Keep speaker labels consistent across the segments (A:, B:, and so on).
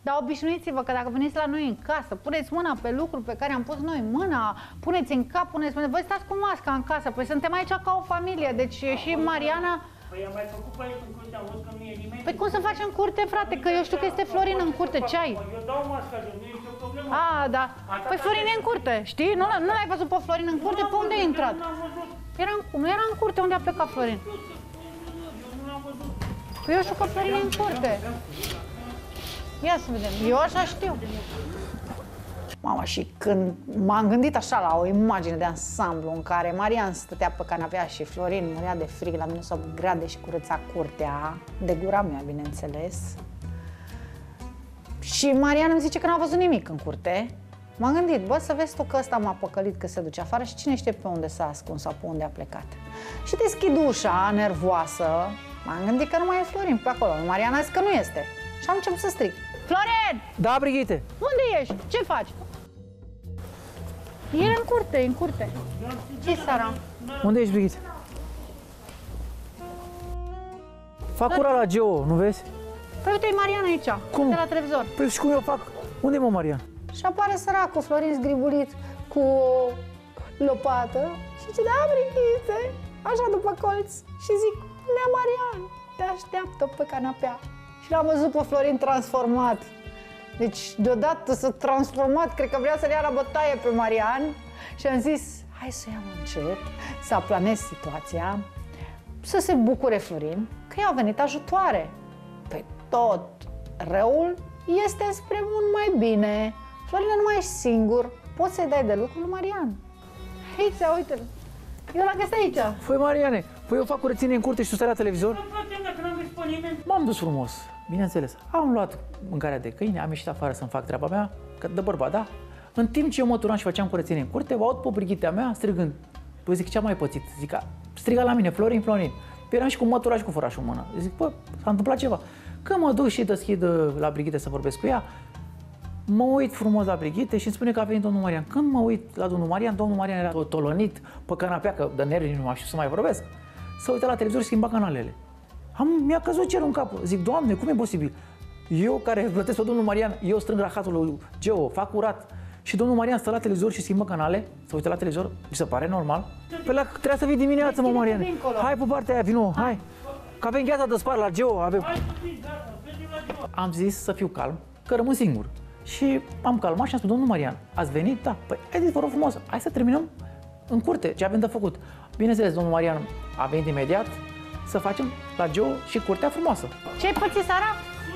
A: Dar obișnuiți-vă că dacă veniți la noi în casă, puneți mâna pe lucruri pe care am pus noi mâna, puneți în cap, voi stați cu masca în casă, păi suntem aici ca o familie, deci și Mariana...
B: Păi am mai făcut pe aici în curte, am văzut că nu e nimeni.
A: Păi cum să facem curte, frate, că eu știu că este Florin în curte, ce ai?
B: Eu dau masca jos, nu e nicio problemă.
A: A, da. Păi Florin e în curte, știi? Nu l-ai văzut pe Florin în curte? Pe unde a intrat? Nu era în curte, unde a plecat Florin?
B: Eu nu l-am văzut.
A: Păi eu știu că Florin e în curte. Ia să vedem, eu așa știu. Mama, și când m-am gândit așa la o imagine de ansamblu în care Marian stătea pe canapea și Florin murea de frig la minus 8 grade și curăța curtea, de gura mea, bineînțeles. Și Marian îmi zice că n-a văzut nimic în curte. M-am gândit, bă, să vezi tu că ăsta m-a păcălit că se duce afară și cine știe pe unde s-a ascuns sau pe unde a plecat. Și deschid ușa, nervoasă, m-am gândit că nu mai e Florin pe acolo. Marian a zis că nu este. Și am început să strig. Florin!
C: Da, Brigitte!
A: Unde ești? Ce faci? E în curte, în curte. Ce Sara?
C: Unde ești, Brigitte? Fac cura la Geo, nu vezi?
A: Păi uite, e Marian aici,
C: Cum?
A: de la televizor.
C: Păi și cum eu fac? Unde e, mă, Marian?
A: Și apare săracul Florin zgribulit cu o lopată și zice, da, Brigitte, așa după colț. Și zic, Nea Marian, te așteaptă pe canapea. Și l-am văzut pe Florin transformat. Deci, deodată s-a transformat, cred că vrea să-l ia la bătaie pe Marian. Și am zis, hai să iau încet, să aplanez situația, să se bucure Florin că i-au venit ajutoare. Păi tot răul este spre mult mai bine. Florin, nu mai ești singur, poți să-i dai de lucru lui Marian. Aici, uite-l, eu l-am găsit aici.
C: Păi, Mariane, păi eu fac curățenie în curte și tu stai la televizor?
B: Nu facem dacă n-am văzut pe nimeni.
C: M-am dus frumos, bineînțeles. Am luat mâncarea de câine, am ieșit afară să-mi fac treaba mea, că de bărbat, da? În timp ce eu mă turam și făceam curățenie în curte, o aud pe Brighitea mea strigând. Păi zic, ce-am mai pățit? Zic, striga la mine, Florin, Florin. Păi eram și cu mătura și cu furașul în mână. Zic, bă, s-a întâmplat ceva. Când mă duc și deschid la Brigitte să vorbesc cu ea, mă uit frumos la Brigitte și îmi spune că a venit domnul Marian. Când mă uit la domnul Marian era tolonit pe canapea, că de nervi nu mai știu să mai vorbesc. Să uită la televizor și schimba canalele. Mi-a căzut cerul în cap. Zic, Doamne, cum e posibil? Eu care plătesc pe domnul Marian, eu strâng rahatul lui Geo, fac curat și domnul Marian stă la televizor și schimbă canale, să uită la televizor, mi se pare normal? Păi trebuia să vii dimineața, mă, Marian. Hai pe partea aia, vino, hai. Că avem gheața de spart la Geo, avem. Am zis să fiu calm, că rămân singur. Și am calmat și am spus, domnul Marian, ați venit? Da. Păi, haideți, vă rog frumos, hai să terminăm în curte ce avem de făcut. Bineînțeles, domnul Marian a venit imediat să facem la Geo și curtea frumoasă.
A: Ce-ai pățit, Sara?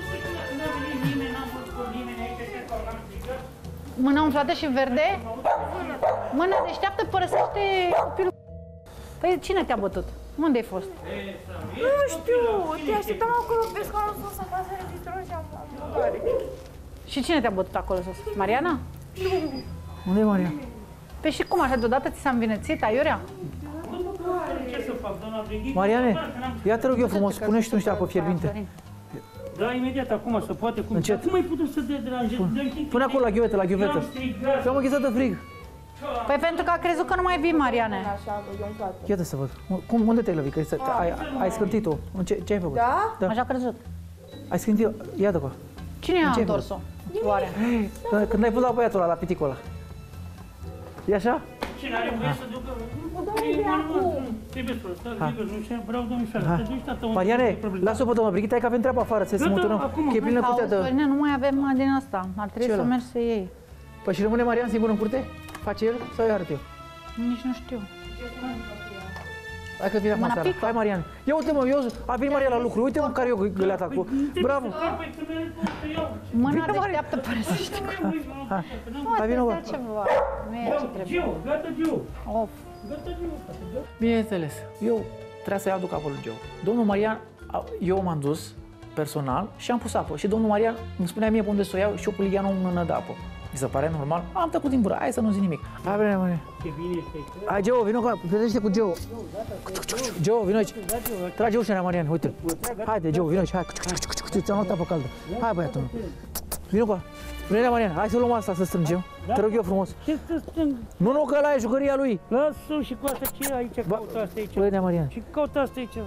A: Mâna umflată și verde? Mâna deșteaptă părăsește copilul. Păi cine te-a bătut? Unde ai fost?
D: Nu știu, te așteptam acolo pe scaunul sus să facă registrul și am mutare.
A: Și cine te-a bătut acolo sus? Mariana?
C: Unde e Marian?
A: Păi și cum, așa deodată ți s-a învinețit, aiurea?
B: Ce să fac, doamna Brigitte?
C: Mariane, ia te rog eu frumos, spune și tu niște apă fierbinte.
B: Da, imediat, acum se poate. Cum ai putut să te deranjezi?
C: Pune acolo la ghiuvetă, la ghiuvetă. Eu am înghețat de frig.
A: Păi pentru că a crezut că nu mai vii, Mariane.
D: Așa, umflată.
C: Iată să văd. Unde te-ai lovit? Că ai scântit-o. Ce ai făcut?
D: Da?
A: Așa a crezut.
C: Ai scântit-o. Iată că.
A: Cine a întors-o? Oare?
C: Când ai pus la băiatul ăla, la piticul ăla. E așa?
B: Cine are voie să ducă? Trebuie să stați liber, nu știu, vreau domnișoară, te duci tată unde.
C: Mariane, lasă-o pe doamna Brigitte, hai că avem treaba afară, să mutăm. Că e plină curtea de...
A: Auzi, nu mai avem din asta, ar trebui să mergi să iei.
C: Păi și rămâne Marian singur în curte? Face el sau îi arăt eu?
A: Nici nu știu.
C: Hai că vine acum seara. Hai, Marian. Ia uite-mă, a venit Marian la lucru. Uite-mă care e găleata acolo. Bravo.
A: Mâna deșteaptă părăsește.
C: Hai, vină, bă.
A: Nu e ce trebuie.
B: Gata, Geo.
A: Gata,
B: Geo.
C: Bineînțeles. Eu trebuia să iau duc apă lui Geo. Domnul Marian, eu m-am dus personal și am pus apă. Și domnul Marian îmi spunea mie pe unde să o iau și eu cu ligheanul în mână de apă. Mi se pare normal? Am tăcut din gură, hai să nu zic nimic. Hai, bine, Marian.
B: Ce bine este.
C: Hai, Geo, vină cu plătește cu Geo. Geo, vină aici. Trage ușa, Marian, uite. Haide, Geo, vină aici, hai. Ți-am luat apă caldă. Hai, băiatul meu. Vină cu Vină, Marian, hai să luăm asta să strângem. Te rog eu frumos.
B: Ce să strâng?
C: Nu, că ăla e jucăria lui.
B: Lasă-o și cu asta, ce aici caută asta aici?
C: Băi, Marian.
B: Și caută asta aici.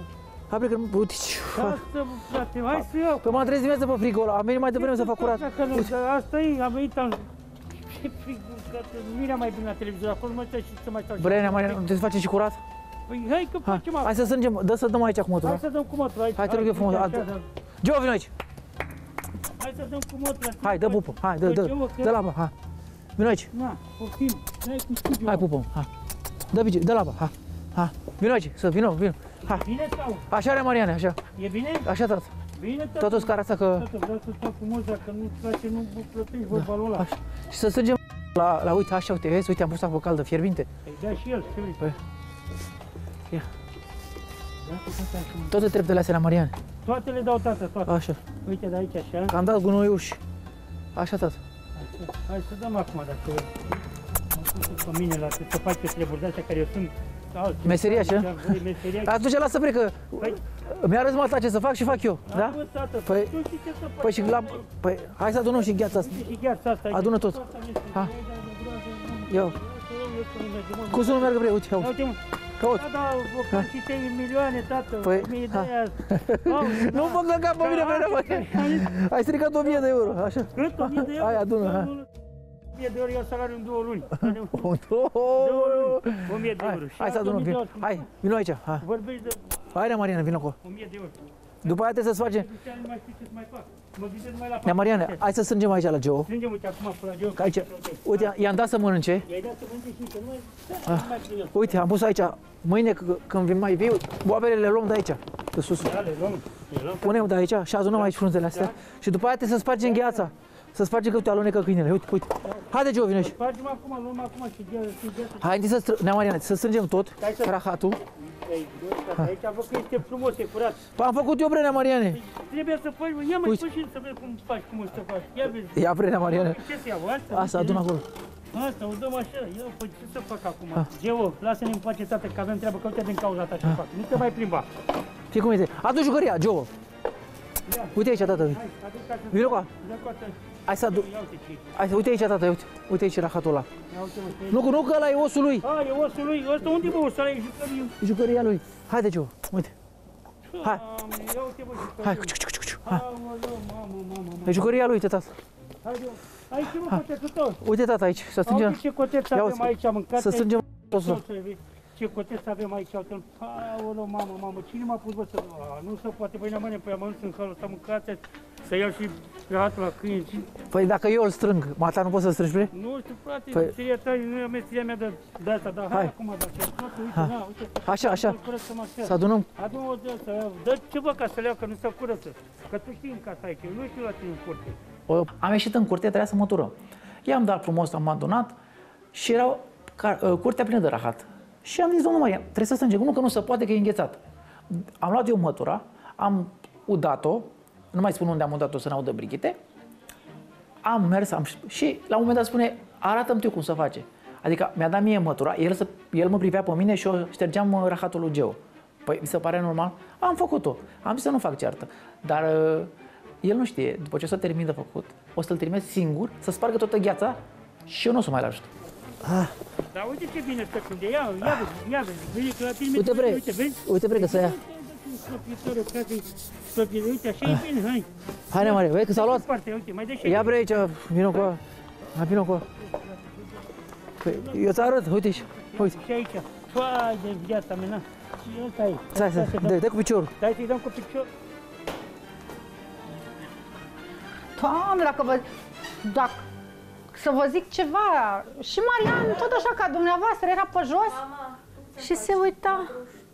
C: Hai plecă, uite.
B: Asta, frate, hai să iau.
C: Păi m-am trezit dimineața pe frigul ăla, am venit mai devreme să fac curat.
B: Asta e, am venit, ce frigul, frate, nu era mai bine la televizor, acolo nu mai stai și să mai stau.
C: Brea, Mariana, nu trebuie să facem și curat?
B: Păi hai că facem acum.
C: Hai să strângem, să dăm aici cu motorul.
B: Hai să dăm cu motorul aici.
C: Hai, te rog eu frumos. Geo, vino aici.
B: Hai să dăm cu motorul.
C: Hai, dă pupă, hai, dă la apă, hai. Vino aici.
B: Na, poftim, dai cu studiu.
C: Hai, pupă, hai. Dă bici, dă la apă, hai. Hai, vino aici, să vino. Hai.
B: Bine sau?
C: Așa are Mariane, așa.
B: E bine?
C: Așa, tată.
B: Bine, tată.
C: Totul scara asta că...
B: Tată, vreau să stau frumos, dacă nu-ți place, nu plătești vorbalul ăla.
C: Așa. Și să strângem la uite, așa, uite, vezi, uite, am pus apă caldă, fierbinte.
B: Păi da și el, ce vrei?
C: Păi. Ia.
B: Da, cu tata așa.
C: Toate treptele astea la Mariane.
B: Toate le dau, tată, toate.
C: Așa.
B: Uite de aici, așa.
C: Că am dat gunoiul și... Așa, tată.
B: Așa. Hai să dăm acum, dacă am pus pe mine la să fac eu treburi de astea care eu sunt alții.
C: Meseria ce?
B: Meseria.
C: Atunci lasă bre că mi-a arăt mata ce să fac și fac eu, da?
B: Bă, tată,
C: Păi-
B: tu știi ce să faci?
C: Păi și la... Păi hai să adunăm și gheața asta.
B: Și gheața asta.
C: Adună tot. Ha. Ia. Cum să nu meargă bre? Uite, uite.
B: Uite, mă.
C: Caut.
B: Da, da, vă și 3 milioane, tată.
C: Păi,
B: Mie de
C: ha.
B: aia.
C: Nu mă căca pe mine, bre, ai stricat 1000 de euro, așa.
B: Cât? 1000 de euro?
C: Hai, adună, hai.
B: 1000 de euro iau salariul în 2 luni. 1000 de euro.
C: Hai să adunăm, vino. Hai, vino aici. Hai.
B: Vorbești de
C: Hai, Mariana, vino acolo.
B: 1000 de euro.
C: După aia trebuie să-ți facem...
B: Nu mai știu ce să mai fac. Mă gândesc numai la
C: Nea Mariana, hai să strângem aici la Geo.
B: Strângem, uite, acum pe la Geo.
C: Că aici, uite, i-am dat să mănânce.
B: I-ai dat să mănânce și că nu mai știu eu.
C: Uite, am pus aici. Mâine, când vin mai viu, boabele le luăm de aici, de sus.
B: Da, le luăm.
C: Punem de aici și adunăm aici frunzele astea. Și după aia trebuie să spargem gheața. Să spargem că uite, alunecă câinele. Uite, uite. Haide, Geo, vino aici.
B: Facem acum, luăm acum și gheață.
C: Hai, întâi Nea Mariana, să strângem tot, rahatul.
B: Aici văd că este frumos, e curat.
C: Păi am făcut eu, Nea Mariane.
B: Trebuie să faci, ia mai
C: Uite.
B: spui și să vezi cum faci, cum o să faci. Ia vezi.
C: Ia, Nea Mariane.
B: Ce să iau?
C: Asta, adun acolo.
B: Asta, o dăm așa. Ia, păi ce să fac acum? Geo, lasă-ne în pace, tată, că avem treabă, că uite din cauza ta ce fac. Nu te mai plimba.
C: Fii cum este. Adu jucăria, Geo. Uite aici, tată.
B: Hai, aduc ca să...
C: Vino cu a.
B: Ia cu asta.
C: Hai să adu...
B: Ia uite ce.
C: Hai, uite aici, tată, uite. Uite aici rahatul ăla.
B: Ia uite, mă,
C: Nu, că ăla e osul lui.
B: a, e osul lui. Ăsta unde bă, osul ăla e jucărie?
C: Jucăria lui. Haide, Geo. Uite. Hai.
B: Doamne, ia uite, bă, jucărie.
C: Hai, cuciu. Hai.
B: Aoleu, mamă.
C: E jucăria lui, uite, tată.
B: Haide, aici nu cotețul tău.
C: Uite, tată, aici. Să strângem.
B: Auzi ce coteț
C: Ia
B: avem
C: uite,
B: aici, mâncat.
C: să strângem totul.
B: Ce coteț avem aici, uite. Aoleu, mamă, cine m-a pus, bă, să... Nu se poate, băi, n-am pe amănuț în halul ăsta, mâncați, să iau și rahatul la câini.
C: Păi dacă eu îl strâng, mata nu poți să strângi, bre?
B: Nu știu, frate,
C: Păi-
B: meseria ta, nu e meseria mea de asta, dar hai acum, dar ce frate, uite, na, uite.
C: Așa.
B: Curățăm așa.
C: Să adunăm.
B: Adu-o de asta, dă ceva ca să le iau, că nu se curăță. Că tu știi în casa aici, eu nu știu la tine în curte.
C: Am ieșit în curte, trebuia să măturăm. I-am dat frumos, am adunat și era curtea plină de rahat. Și am zis, domnul Marian, trebuie să strângem, că nu se poate, că e înghețat. Am luat eu mătura, am udat-o, nu mai spun unde am udat-o să n-audă Brigitte, am mers și la un moment dat spune, arată-mi tu cum să face. Adică mi-a dat mie mătura, el mă privea pe mine și eu ștergeam rahatul lui Geo. Păi mi se pare normal? Am făcut-o. Am zis să nu fac ceartă. Dar el nu știe, după ce o să termin de făcut, o să-l trimit singur, să spargă toată gheața și eu nu o să mai l-ajut.
B: Dar uite ce bine stă când ia vezi, vezi că la tine
C: Uite bre că să ia.
B: Uite, așa e bine, hai.
C: Hai, Nea Maria, vezi că s-a luat?
B: Uite, mai dă și
C: Ia bre aici, vino cu a. Hai, vino cu a. Păi, eu ți arăt, uite și. Uite.
B: și aici. Fai de viața mea, na. Și ăsta e.
C: Stai, dă cu piciorul.
B: Stai să-i dăm cu picior.
A: Doamne, dacă să vă zic ceva, și Marian, tot așa ca dumneavoastră, era pe jos și se uita.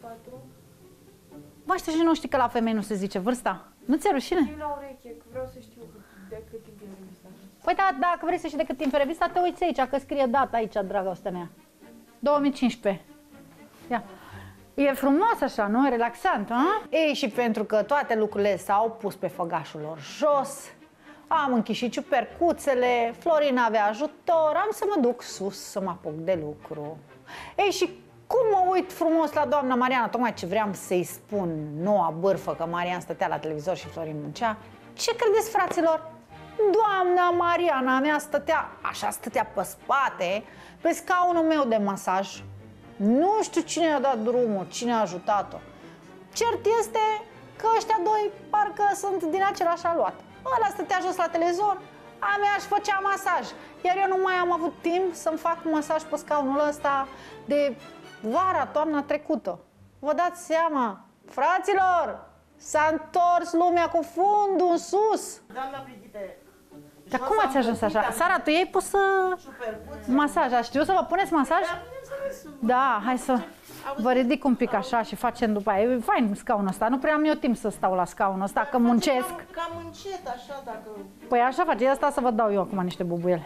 A: Bă, știi și nu știi că la femei nu se zice vârsta? Nu ți-e rușine?
D: La ureche, că vreau să știu de cât timp e revista.
A: Păi da, dacă vrei să știi de cât timp e revista, te uiți aici, că scrie data aici, dragostea mea. 2015. Ia. E frumos așa, nu? E relaxant, a? Ei, și pentru că toate lucrurile s-au pus pe făgașul lor jos, am închis și ciupercuțele, Florina avea ajutor, am să mă duc sus să mă apuc de lucru. Ei, și cum mă uit frumos la doamna Mariana, tocmai ce vreau să-i spun noua bârfă, că Marian stătea la televizor și Florin muncea. Ce credeți, fraților? Doamna Mariana mea stătea pe spate, pe scaunul meu de masaj. Nu știu cine a dat drumul, cine a ajutat-o. Cert este că ăștia doi parcă sunt din același aluat. Ăla stătea jos la televizor, a mea își făcea masaj. Iar eu nu mai am avut timp să-mi fac masaj pe scaunul ăsta de vara, toamna trecută. Vă dați seama, fraților, s-a întors lumea cu fundul în sus.
E: Doamna Brigitte,
A: Dar cum ați ajuns așa? Sara, tu ei pus masaj, știu să vă puneți masaj? Da, hai să vă ridic un pic așa și facem după aia. E fain scaunul ăsta, nu prea am eu timp să stau la scaunul ăsta, că muncesc.
E: Cam încet, așa, dacă...
A: Păi așa face, asta să vă dau eu acum niște bubuiele.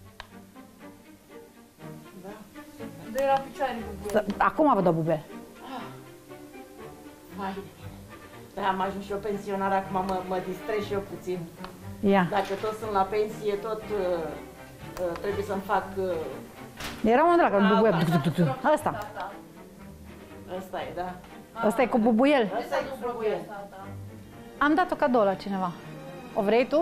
D: De la picioare cu
A: Acum vă dau bubuiele.
E: Hai. Da, am ajuns și eu pensionar, acum mă distrez și eu puțin.
A: Ia.
E: Dacă tot sunt la pensie, tot trebuie să-mi fac...
A: Era un drag, bubuiel. Ăsta.
E: Ăsta e, da.
A: Ăsta e cu bubuiel.
E: Ăsta e cu bubuiel.
A: Am dat-o cadou la cineva. O vrei tu?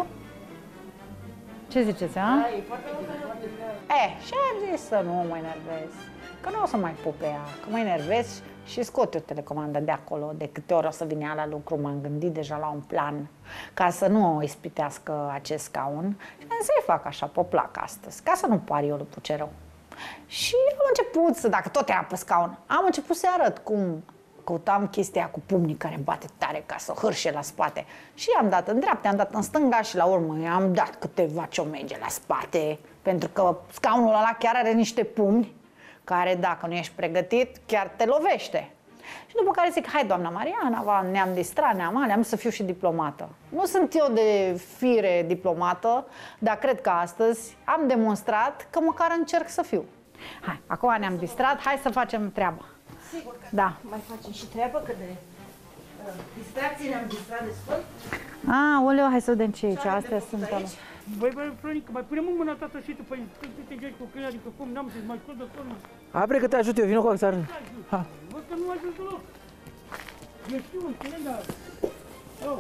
A: Ce ziceți, a?
E: Da, e foarte bine.
A: Și am zis să nu mă enervez. Că nu o să mai pup pe ea, că mă enervez și scot eu telecomanda de acolo. De câte ori o să vinea la lucru, m-am gândit deja la un plan ca să nu o ispitească acest scaun. Și am zis să-i fac așa pe plac astăzi, ca să nu par eu lui Pucerău. Și am început, dacă tot era pe scaun, am început să arăt cum căutam chestia cu pumnii care bate tare ca să hârșe la spate. Și am dat în dreapta, am dat în stânga și la urmă i-am dat câteva ciomege la spate, pentru că scaunul ăla chiar are niște pumni care, dacă nu ești pregătit, chiar te lovește. Și după care zic, hai doamna Mariana, ne-am distrat, ne-am să fiu și diplomată. Nu sunt eu de fire diplomată, dar cred că astăzi am demonstrat că măcar încerc să fiu. Hai, acum ne-am distrat, hai să facem treaba.
E: Sigur că
A: Da.
E: mai facem și treabă, că de distracție ne-am distrat destul.
A: Oleu, hai să vedem ce e aici, astea sunt ale.
B: Băi, Florica, mai punem mâna tata și tu, păi tu te joci cu câinea, adică cum n-am să-ți mai scot de acolo.
C: Apre că te ajut eu, vină cu axar. Ha.
B: Văd că nu ajung deloc. Eu știu, înțeleg, dar... Oh,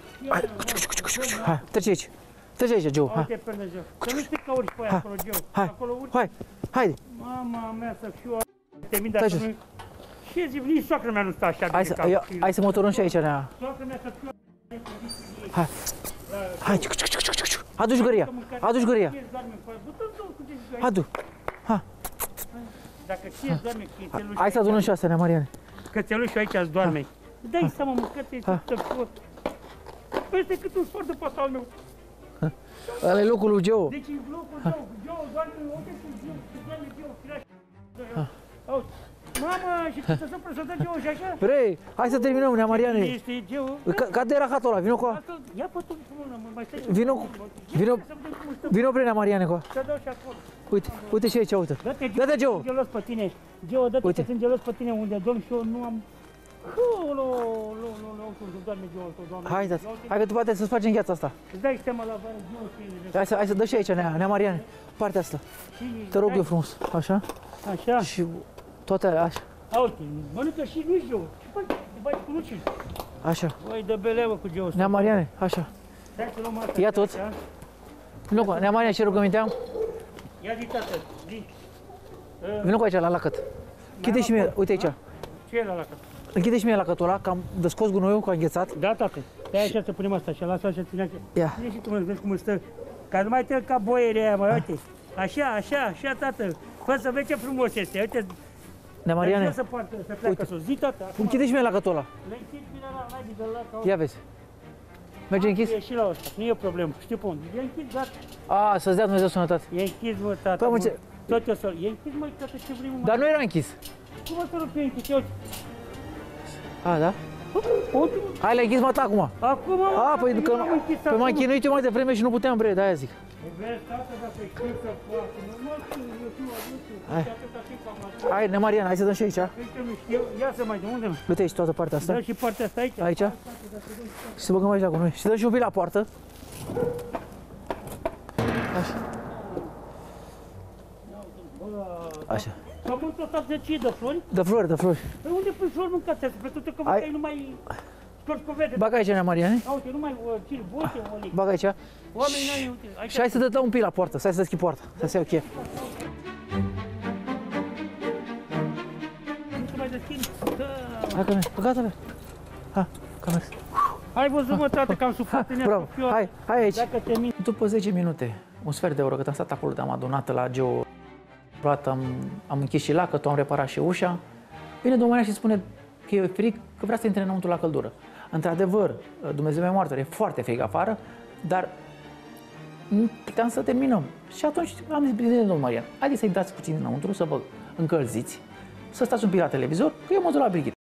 C: Hai, trece aici. Trece aici, Joe.
B: uite pe Dumnezeu. Să nu te că urci pe aia acolo, Geo.
C: Hai,
B: Acolo urci.
C: hai, haide.
B: Mama mea să fiu temit dacă nu... Ce zic, nici soacră mea nu stă așa bine ca copilul.
C: Hai să motorăm și aici, Nea.
B: Soacră mea să fiu...
C: Hai. Hai. Adu jucăria. Adu jucăria. Adu. Ha.
B: Dacă ție doarme cățelușul...
C: Hai să adunăm și asta, Nea Mariane.
B: Cățelușul aici îți doarme. Dai seama, mă, că te-ai să fiu... Peste cât un sport de poata al meu.
C: Ăla e locul lui Geo.
B: Deci e locul meu. Geo, doarme, uite cum doarme Geo, firește. Auzi, mamă, și tu să dă Geo și așa?
C: Vrei? Hai să terminăm, Nea Mariane.
B: Este Geo.
C: Cade rahatul ăla, vină cu a.
B: Asta, ia pe tu, mă, mai stai.
C: Vino pre Nea Mariane cu a.
B: Să dau și acolo.
C: Uite și aici, uite.
B: Dă-te,
C: Geo.
B: sunt gelos pe tine. Geo, dă-te
C: Uite.
B: că sunt gelos pe tine unde dorm și eu nu am... Doamne, Geo, doamne.
C: Hai, da. Hai că tu poate să-ți facem gheața asta.
B: Îți dai seama la vară, Geo, și...
C: Hai să dă și aici, Nea Mariane. Partea asta. Te rog eu frumos. Așa.
B: Așa.
C: Și toate alea, așa.
B: Uite, mănâncă și nu Geo. Ce faci? Te bagi cu Luci.
C: Așa.
B: Băi, dă beleavă cu Geo.
C: Nea Mariane, așa.
B: Hai să luăm asta.
C: Ia toți. Vino cu a. Nea Mariane, ce rugăminte am?
B: Ia zi, tată, zi.
C: Vino cu aici, la lacăt. Închide și mie, uite aici.
B: Ce e la lacăt?
C: Închide și mie lacătul ăla, că am descos gunoiul, că a înghețat.
B: Da, tată. Pe așa să punem asta și lasă așa, ține așa.
C: Ia.
B: Ține și tu, mă, vezi cum stă. Ca nu mai te ca boierii aia, mă, uite. Așa, tată. Fă să vezi ce frumos este. Uite,
C: Nea Mariane,
B: să poartă, să pleacă sus. Zi, tată.
C: închide și mie lacătul ăla.
B: Le închid bine la naibii de la ca...
C: Ia vezi. Merge închis?
B: E și la ăsta, nu e o problemă. Știu pe unde. E închis, gata.
C: A, să-ți dea Dumnezeu sănătate.
B: E închis, mă, tată.
C: Păi, mă, ce-
B: Tot o să... E închis, mă, tată, ce vrei, mă.
C: Dar nu era închis.
B: Cum o să nu fie închis? Uite.
C: A, da?
B: Uite,
C: Hai, le-ai închis, mă, ta, acum.
B: acum, mă,
C: A, păi
B: nu
C: că
B: am închis
C: păi m-am
B: acum.
C: chinuit eu mai devreme și nu puteam, bre, de-aia zic.
B: Vezi, tată, dacă știu să poată. Nu mă știu, eu știu,
C: Hai.
B: și atâta timp am atât.
C: Hai, Nea Mariane, hai să dăm și aici.
B: Uite, nu știu, ia să mai de unde?
C: Uite aici toată partea asta.
B: Da și partea asta aici.
C: Aici. Și să băgăm aici cu noi. Și dăm și un pic la poartă. Așa. Așa.
B: Pământul ăsta de ce, de flori?
C: De flori, de flori.
B: Păi unde pui flori mâncați astea? Pentru că
C: Hai.
B: ai numai ștorcovede.
C: Bagă aici, Nea Mariane.
B: Uite, numai cilbote, oli.
C: Bagă aici.
B: Oamenii n-ai, uite, aici.
C: Și hai să te dăm un pic la poartă. Să hai să deschid poarta. Să se iau cheie.
B: Nu se mai deschid.
C: Hai că ne. Gata, bă. Ha, că am mers.
B: Ai văzut, mă, tată, că am suflat în ea
C: Bravo,
B: cu fior.
C: hai aici.
B: Dacă te mint.
C: După 10 minute, un sfert de oră, cât am stat acolo, te-am adunat la Geo, am închis și lacătul, am reparat și ușa. Vine domnul Maria și spune că e frig, că vrea să intre înăuntru la căldură. Într-adevăr, Dumnezeu meu martor, e foarte frig afară, dar nu puteam să terminăm. Și atunci am zis, bine, domnul Marian, haideți să intrați puțin înăuntru, să vă încălziți, să stați un pic la televizor, că eu mă duc la Brigitte.